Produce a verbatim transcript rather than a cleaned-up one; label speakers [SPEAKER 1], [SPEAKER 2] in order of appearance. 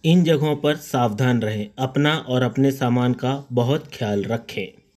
[SPEAKER 1] इन जगहों पर सावधान रहें, अपना और अपने सामान का बहुत ख्याल रखें।